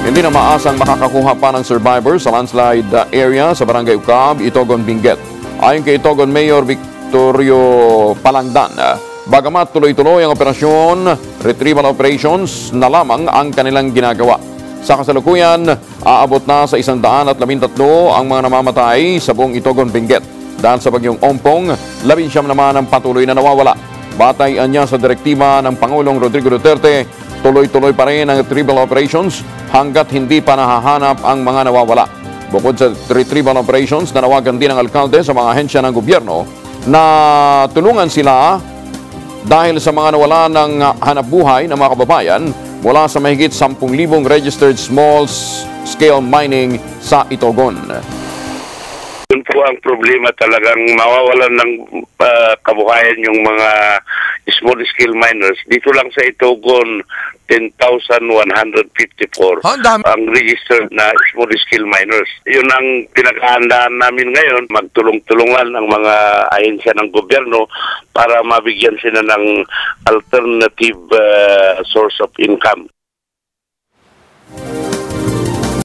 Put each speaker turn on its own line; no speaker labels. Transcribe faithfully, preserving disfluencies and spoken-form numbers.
Hindi na maasang makakakuha pa ng survivors sa landslide uh, area sa Barangay Ucab, Itogon, Benguet. Ayon kay Itogon Mayor Victorio Palangdan, uh, bagamat tuloy-tuloy ang operasyon, retrieval operations na lamang ang kanilang ginagawa. Sa kasalukuyan, aabot na sa isang daan at labintatlo ang mga namamatay sa buong Itogon, Benguet. Dahil sa bagyong Ompong, labinsyam naman ang patuloy na nawawala. Batayan niya sa direktiba ng Pangulong Rodrigo Duterte, tuloy-tuloy pa rin ang retrieval operations hanggat hindi pa nahahanap ang mga nawawala. Bukod sa retrieval operations, nanawagan din ang alkalde sa mga ahensya ng gobyerno na tulungan sila dahil sa mga nawala ng hanapbuhay ng mga kababayan mula sa mahigit sampung libong registered small-scale mining sa Itogon.
Yun po ang problema, talagang mawawalan ng uh, kabuhayan yung mga small-scale miners. Dito lang sa Itogon, ten thousand one hundred fifty-four
oh,
ang registered na small-scale miners. Yun ang pinaghahandaan namin ngayon, magtulong-tulungan ang mga ahensya ng gobyerno para mabigyan sila ng alternative uh, source of income.